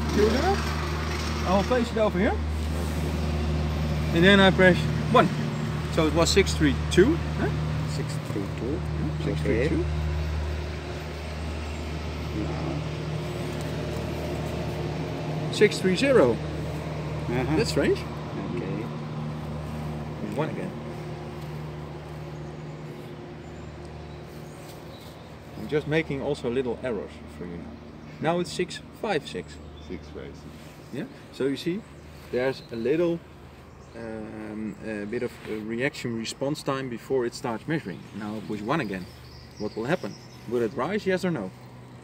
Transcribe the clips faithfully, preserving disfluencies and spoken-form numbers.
Here we go. I will place it over here. And then I press one. So it was six three two. Huh? six three two. six three two. six three zero. Uh-huh. That's strange. Okay. One again. I'm just making also little errors for you now. Now it's six five six. Six five six. Yeah. So you see, there's a little um, a bit of a reaction response time before it starts measuring. Now I push one again. What will happen? Will it rise? Yes or no?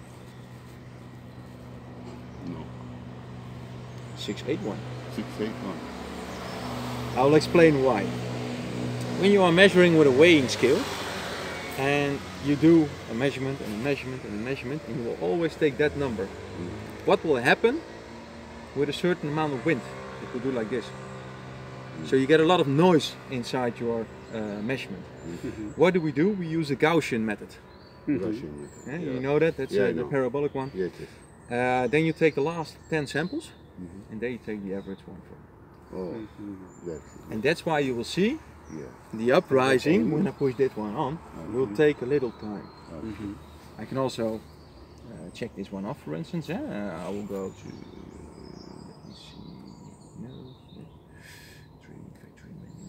No. six eight one. Six eight one. I'll explain why. When you are measuring with a weighing scale and you do a measurement and a measurement and a measurement, and you will always take that number. Mm. What will happen with a certain amount of wind? It will do like this. Mm. So you get a lot of noise inside your uh, measurement. Mm-hmm. What do we do? We use the Gaussian method. Russian. Yeah, Yeah. You know that? That's Yeah, uh, I the know. parabolic one. Yes, yes. Uh, then you take the last ten samples Mm-hmm. and then you take the average one from. Oh, Mm-hmm. that's And that's why you will see yeah. the uprising when I push that one on will Mhm. take a little time. Mm-hmm. I can also uh, check this one off, for instance. Yeah, uh, I will go to, let me see, no, factory, factory menu.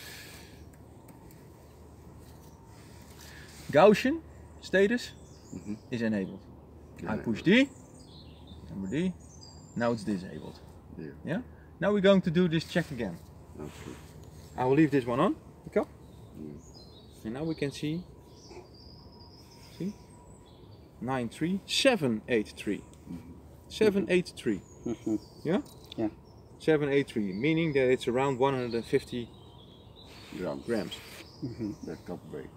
Gaussian status Mm-hmm. is enabled. I Yeah. push D, number D, now it's disabled. Yeah. Yeah. Now we're going to do this check again. Okay. I will leave this one on. Okay. Mm. And now we can see. See? nine three seven eight three. seven eight three. Mm-hmm. Yeah? Yeah. seven eight three, meaning that it's around one hundred fifty Grams. grams. Mm-hmm. The top weight.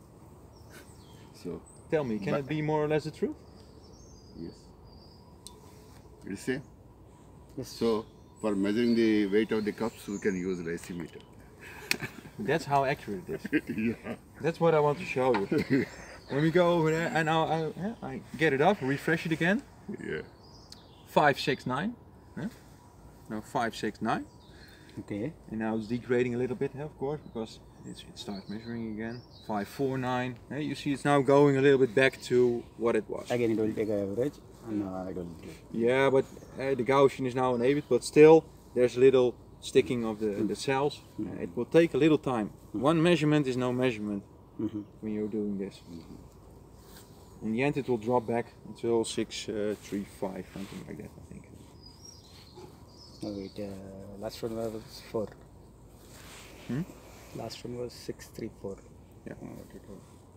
So Tell me, can But- it be more or less the truth? yes. You see? Yes. So for measuring the weight of the cups, we can use racemeter. That's how accurate it is. Yeah. That's what I want to show you. When we go over there, and now I, yeah, I get it up, refresh it again. Yeah. five six nine. Yeah? Now five six nine. Okay. And now it's degrading a little bit, yeah, of course, because it's, it starts measuring again. five four nine. Yeah, you see it's now going a little bit back to what it was. Again, it will take an average, and uh, it will. Yeah, but uh, the Gaussian is now enabled, but still there's a little sticking of the, the cells. Uh, it will take a little time. One measurement is no measurement Mm-hmm. when you're doing this. In the end it will drop back until six three five, something like that, I think. Oh, wait. Uh, last one was four. Hmm? Last one was six three four. Yeah. Oh, what it was.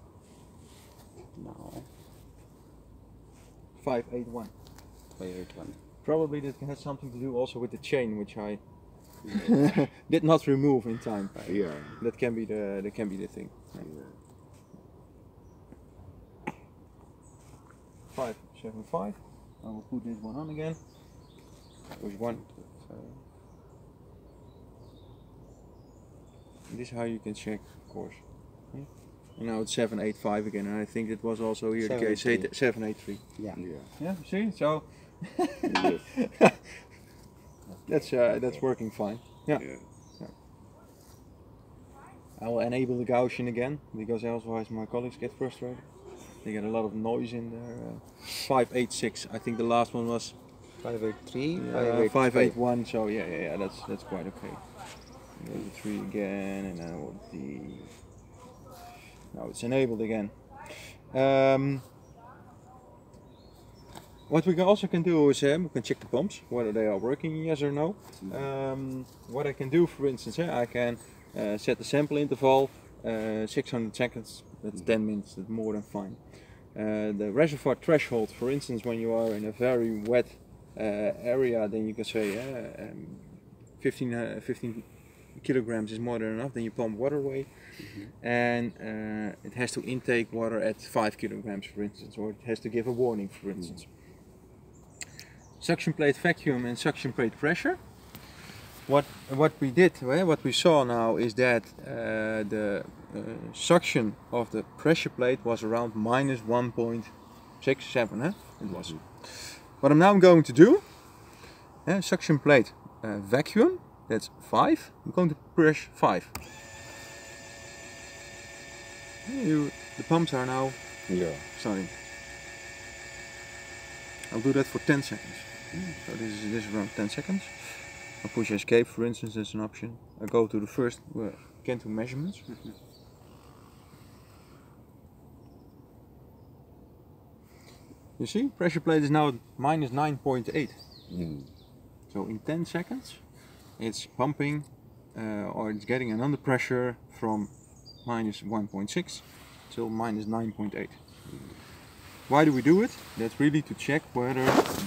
Now five eight one. five eight one. Probably that has something to do also with the chain, which I did not remove in time. Yeah. That can be the that can be the thing. Yeah. Five seven five. I will put this one on again. Push one. This is how you can check, of course. Yeah. And now it's seven eight five again, and I think it was also here the case. seven eight three. Yeah. Yeah. Yeah. See, so Yes. that's uh, that's working fine. Yeah. Yeah. I will enable the Gaussian again because otherwise my colleagues get frustrated. They get a lot of noise in there. Uh, five eight six. I think the last one was Five eight three. uh, five eight one. So yeah, yeah, yeah. That's that's quite okay. Go to three again, and then what the now it's enabled again. Um, what we can also can do is uh, we can check the pumps whether they are working, yes or no. Um, what I can do, for instance, uh, I can uh, set the sample interval uh, six hundred seconds. That's ten minutes. That's more than fine. Uh, the reservoir threshold, for instance, when you are in a very wet uh, area, then you can say uh, um, fifteen, uh, fifteen kilograms is more than enough. Then you pump water away, mm-hmm. and uh, it has to intake water at five kilograms, for instance, or it has to give a warning, for instance. Mm-hmm. Suction plate vacuum and suction plate pressure. What what we did, well, what we saw now is that uh, the uh, suction of the pressure plate was around minus one point six seven. Huh? It was. What I'm now going to do uh, suction plate uh, vacuum, that's five. I'm going to press five. You, the pumps are now Yeah. starting. I'll do that for ten seconds. So this is, this is around ten seconds. I'll push escape, for instance, that's an option. I go to the first, uh, again to measurements. You see, pressure plate is now at minus nine point eight. Mm. So in ten seconds, it's pumping uh, or it's getting an under pressure from minus one point six till minus nine point eight. Why do we do it? That's really to check whether